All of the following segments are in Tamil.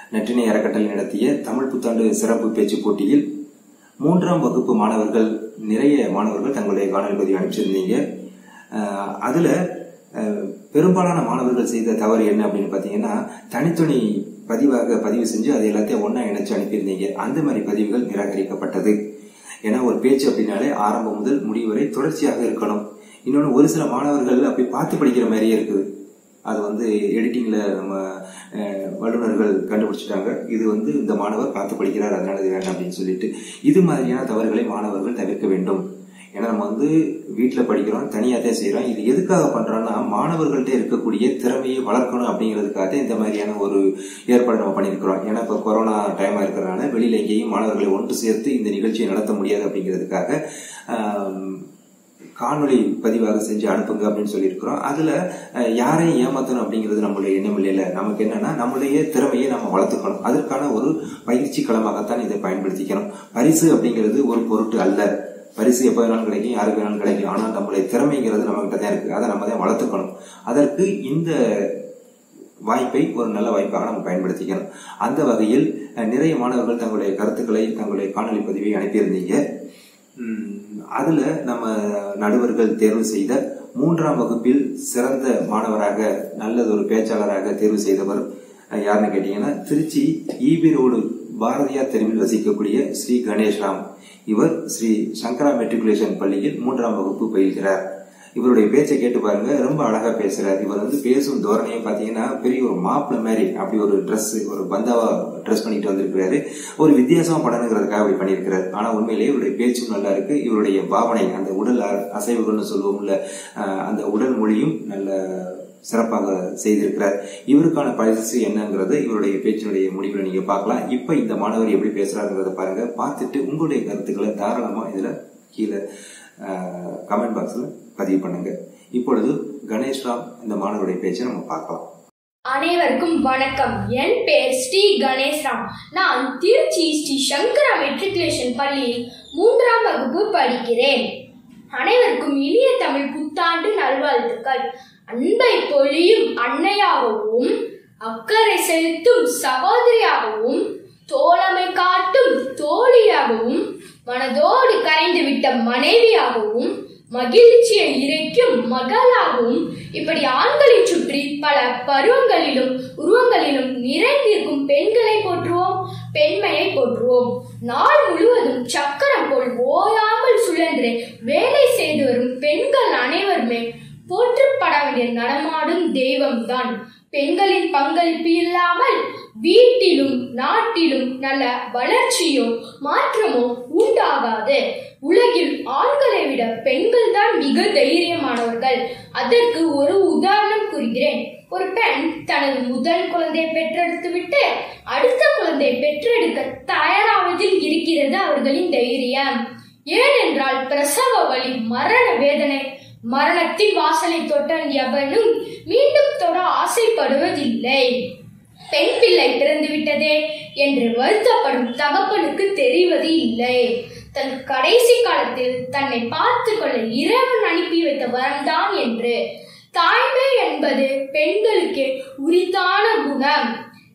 நற்றினை அறக்கட்டளை நடத்திய தமிழ் புத்தாண்டு சிறப்பு பேச்சு போட்டியில் 3ஆம் வகுப்பு மாணவர்கள் நிறைய மாணவர்கள் தங்களுடைய காணொலி பதிவு அனுப்பிச்சிருந்தீங்க. அதுல பெரும்பாலான மாணவர்கள் செய்த தவறு என்ன அப்படின்னு பாத்தீங்கன்னா, தனித்தனி பதிவு செஞ்சு அதை எல்லாத்தையும் ஒன்னா இணைச்சு அனுப்பியிருந்தீங்க. அந்த மாதிரி பதிவுகள் நிராகரிக்கப்பட்டது. ஏன்னா ஒரு பேச்சு அப்படின்னாலே ஆரம்பம் முதல் முடிவு வரை தொடர்ச்சியாக இருக்கணும். இன்னொன்னு, ஒரு சில மாணவர்கள் அப்படி பார்த்து படிக்கிற மாதிரியே இருக்குது. அது எடிட்டிங்ல நம்ம வல்லுநர்கள் கண்டுபிடிச்சிட்டாங்க. இது இந்த மாணவர் பார்த்து படிக்கிறார், அதனால இது வேண்டாம் அப்படின்னு சொல்லிட்டு இது மாதிரியான தவறுகளை மாணவர்கள் தவிர்க்க வேண்டும். ஏன்னா நம்ம வீட்டுல படிக்கிறோம், தனியாத்தான் செய்யறோம். இது எதுக்காக பண்றோம்னா, மாணவர்கள்ட்ட இருக்கக்கூடிய திறமையை வளர்க்கணும் அப்படிங்கிறதுக்காக இந்த மாதிரியான ஒரு ஏற்பாடு நம்ம பண்ணியிருக்கிறோம். ஏன்னா இப்ப கொரோனா டைமா இருக்கிறதுனால வெளியில எங்கேயும் மாணவர்களை ஒன்று சேர்த்து இந்த நிகழ்ச்சியை நடத்த முடியாது அப்படிங்கிறதுக்காக காணொலி பதிவாக செஞ்சு அனுப்புங்க அப்படின்னு சொல்லி இருக்கிறோம். அதுல யாரையும் ஏமாத்தணும் அப்படிங்கிறது நம்மளுடைய எண்ணம் இல்லையில. நமக்கு என்னன்னா, நம்மளுடைய திறமையை நம்ம வளர்த்துக்கணும். அதற்கான ஒரு பயிற்சி களமாகத்தான் இதை பயன்படுத்திக்கணும். பரிசு அப்படிங்கிறது ஒரு பொருட்டு அல்ல. பரிசு எப்ப வேணாலும் கிடைக்கும், யாருக்கு வேணாலும் கிடைக்கும். ஆனா நம்மளுடைய திறமைங்கிறது நம்ம கிட்ட தான் இருக்கு. அதை நம்ம தான் வளர்த்துக்கணும். அதற்கு இந்த வாய்ப்பை ஒரு நல்ல வாய்ப்பாக நம்ம பயன்படுத்திக்கணும். அந்த வகையில் நிறைய மாணவர்கள் தங்களுடைய கருத்துக்களை, தங்களுடைய காணொலி பதிவை அனுப்பியிருந்தீங்க. அதுல நம்ம நடுவர்கள் தேர்வு செய்த 3ஆம் வகுப்பில் சிறந்த மாணவராக, நல்லது ஒரு பேச்சாளராக தேர்வு செய்தவர் யாருன்னு கேட்டீங்கன்னா, திருச்சி ஈபி ரோடு பாரதியார் தெருவில் வசிக்கக்கூடிய ஸ்ரீ கணேஷ்ராம். இவர் ஸ்ரீ சங்கரா மெட்ரிகுலேஷன் பள்ளியில் 3ஆம் வகுப்பு பயில்கிறார். இவருடைய பேச்சை கேட்டு பாருங்க, ரொம்ப அழகா பேசுறாரு. இவர் பேசும் தோரணையை பாத்தீங்கன்னா பெரிய ஒரு மாப்பிள்ள மாதிரி, அப்படி ஒரு ட்ரெஸ், ஒரு பந்தாவா ட்ரெஸ் பண்ணிட்டு வந்திருக்கிறாரு. ஒரு வித்தியாசமா படணுங்கிறதுக்காக அப்படி பண்ணியிருக்கிறாரு. ஆனா உண்மையிலேயே இவருடைய பேச்சும் நல்லா இருக்கு. இவருடைய பாவனை, அந்த உடல் அசைவுகள்னு சொல்லுவோம்ல, அந்த உடல் மொழியும் நல்ல சிறப்பாக செய்திருக்கிறார். இவருக்கான பரிசு என்னங்கிறது இவருடைய பேச்சினுடைய முடிவுல நீங்க பார்க்கலாம். இப்ப இந்த மாணவர் எப்படி பேசுறாருங்கிறத பாருங்க. பார்த்துட்டு உங்களுடைய கருத்துக்களை தாராளமா இதுல கீழே கமெண்ட் பாக்ஸ்ல பதிவு பண்ணுங்க. இப்பொழுது கணேஷ்ராம் இந்த மாணவருடைய பேச்சை நம்ம பார்க்கலாம். அனைவருக்கும் வணக்கம். என் பெயர் ஸ்ரீ கணேஷ்ராம். நான் திருச்சி ஸ்ரீ சங்கரா மெட்ரிகுலேஷன் பள்ளியில் 3ஆம் வகுப்பு படிக்கிறேன். அனைவருக்கும் இனிய தமிழ் புத்தாண்டு நல்வாழ்த்துக்கள். அன்பை பொழியும் அன்னையாகவும், அக்கறை செலுத்தும் சகோதரியாகவும், தோழமை காட்டும் தோழியாகவும், மனதோடு கரைந்துவிட்ட மனைவியாகவும், மகிழ்ச்சியை இறைக்கும் மகளாகவும், இப்படி ஆண்களை சுற்றி பல பருவங்களிலும் உருவங்களிலும் நிறைந்திருக்கும் பெண்களை போற்றுவோம், பெண்மையை போற்றுவோம். நாள் முழுவதும் சக்கரம் போல் ஓயாமல் சுழன்று வேலை செய்து வரும் பெண்கள் அனைவருமே போற்றப்பட வேண்டிய நடமாடும் தெய்வம்தான். பெண்களின் பங்களிப்பு இல்லாமல் வீட்டிலும் நாட்டிலும் நல்ல வளர்ச்சியோ மாற்றமோ உண்டாகாது. உலகில் ஆண்களை விட பெண்கள் தான் மிக தைரியமானவர்கள். அதற்கு ஒரு உதாரணம் கூறுகிறேன். ஒரு பெண் தனது முதல் குழந்தையை பெற்றெடுத்து விட்டு அடுத்த குழந்தையை பெற்றெடுக்க தயாராவதில் இருக்கிறது அவர்களின் தைரியம். ஏனென்றால் பிரசவ வலி, மரண வேதனை, மரணத்தின் வாசலை தொட்ட எவனும் மீண்டும் தொட ஆசைப்படுவதில்லை. பெண் பிள்ளை பிறந்து விட்டதே என்று வருத்தப்படும் தகப்பனுக்கு தெரிவது இல்லை. தன் கடைசி காலத்தில் தன்னை பார்த்து கொள்ள இறைவன் அனுப்பி வைத்த வரம்தான் என்று. தாய்மை என்பது பெண்களுக்கு உரித்தான குணம்.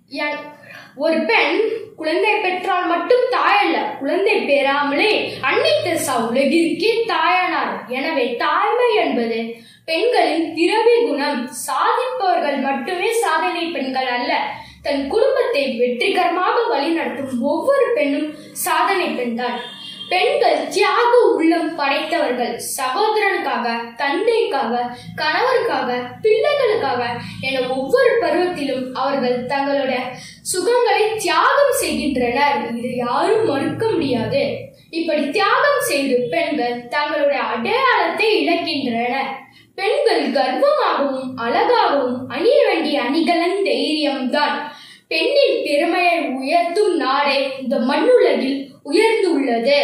ஒரு பெண் குழந்தை பெற்றால் மட்டும் தாயல்ல, குழந்தை பெறாமலே அன்னை தெரசா உலகிற்கே தாயானார். எனவே தாய்மை என்பது பெண்களின் பிறவி குணம். சாதிப்பவர்கள் மட்டுமே சாதனை பெண்கள் அல்ல. தன் குடும்பத்தை வெற்றிகரமாக வழிநடத்தும் ஒவ்வொரு பெண்ணும் சாதனை பெண்தான். பெண்கள் தியாக உள்ளம் படைத்தவர்கள். சகோதரனுக்காக, தந்தைக்காக, கணவருக்காக, பிள்ளைகளுக்காக என ஒவ்வொரு பருவத்திலும் அவர்கள் தங்களுடைய சுகங்களை தியாகம் செய்கின்றனர். இது யாரும் மறுக்க முடியாது. இப்படி தியாகம் செய்து பெண்கள் தங்களுடைய அடையாளத்தை இழக்கின்றனர். பெண்கள் கர்வமாகவும் அழகாகவும் அணிய வேண்டிய அணிகலன் தைரியம்தான். பெண்ணின் பெருமையை உயர்த்தும் நாடே இந்த மண்ணுலகில் உயர்ந்துள்ளது.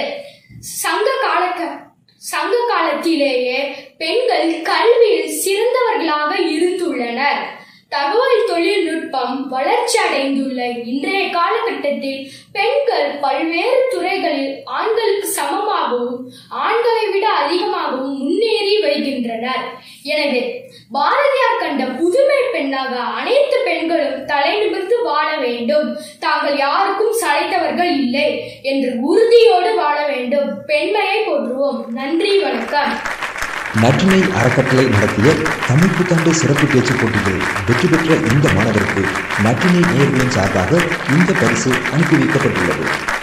சங்க காலத்திலேயே பெண்கள் கல்வியில் சிறந்தவர்களாக இருந்துள்ளனர். தகவல் தொழில்நுட்பம் வளர்ச்சி அடைந்துள்ள இன்றைய காலகட்டத்தில் பெண்கள் பல்வேறு துறைகளில் ஆண்களுக்கு சமமாகவும் ஆண்களை விட அதிகமாகவும் முன்னேறி வருகின்றனர். எனவே பாரதியார் கண்ட புதுமை பெண்ணாக அனைத்து பெண்களும் தலை நிமிர்ந்து வாழ வேண்டும். தாங்கள் யாருக்கும் சளைத்தவர்கள் இல்லை என்று உறுதியோடு வாழ வேண்டும். பெண்மையை போற்றுவோம். நன்றி, வணக்கம். நற்றினை அறக்கட்டளை நடத்திய தமிழ் புத்தாண்டு சிறப்பு பேச்சு போட்டியில் வெற்றி பெற்ற இந்த மாணவருக்கு நற்றினை நேயர்களின் சார்பாக இந்த பரிசு அனுப்பி வைக்கப்பட்டுள்ளது.